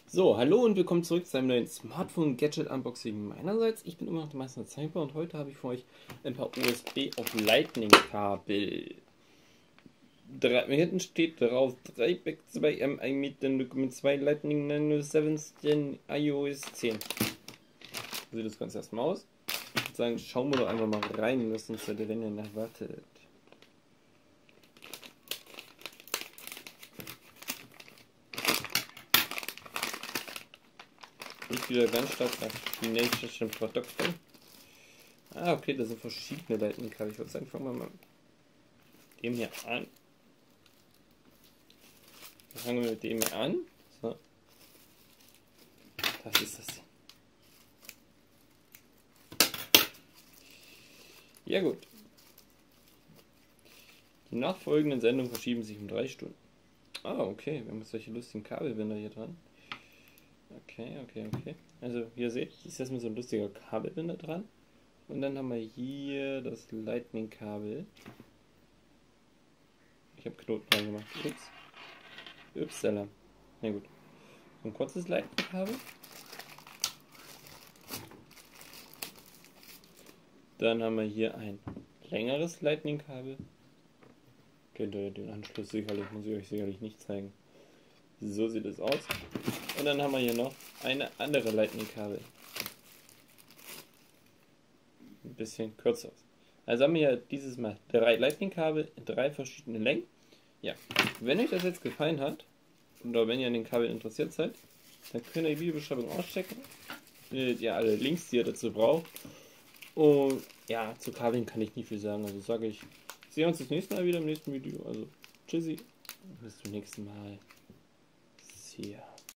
So, hallo und willkommen zurück zu einem neuen Smartphone-Gadget-Unboxing meinerseits. Ich bin immer noch der Meister Zeiper und heute habe ich für euch ein paar USB auf Lightning-Kabel. Hinten steht drauf 3 Back 2M 1 Meter mit 2 Lightning Nano 7 iOS 10. So sieht das Ganze erstmal aus. Ich würde sagen, schauen wir doch einfach mal rein, was uns da drinnen erwartet. Ich wieder ganz stark nach chinesischen Produkten. Ah, okay, das sind verschiedene Lightning-Kabel. Ich würde sagen, fangen wir mal mit dem hier an. Fangen wir mit dem hier an. So. Das ist das. Ja gut. Die nachfolgenden Sendungen verschieben sich um 3 Stunden. Ah, okay, wir haben solche lustigen Kabelbinder hier dran. Okay. Also, wie ihr seht, ist erstmal so ein lustiger Kabelbinder dran. Und dann haben wir hier das Lightning-Kabel. Ich habe Knoten dran gemacht. Upsala. Na gut. Ein kurzes Lightning-Kabel. Dann haben wir hier ein längeres Lightning-Kabel. Kennt ihr den Anschluss sicherlich, muss ich euch sicherlich nicht zeigen. So sieht es aus. Und dann haben wir hier noch eine andere Lightning-Kabel. Ein bisschen kürzer. Also haben wir hier dieses Mal 3 Lightning-Kabel in 3 verschiedenen Längen. Ja, wenn euch das jetzt gefallen hat, oder wenn ihr an den Kabeln interessiert seid, dann könnt ihr die Videobeschreibung auschecken. Findet ihr alle Links, die ihr dazu braucht. Und ja, zu Kabeln kann ich nicht viel sagen. Also sage ich, sehen uns das nächste Mal wieder im nächsten Video. Also tschüssi, bis zum nächsten Mal. See ya.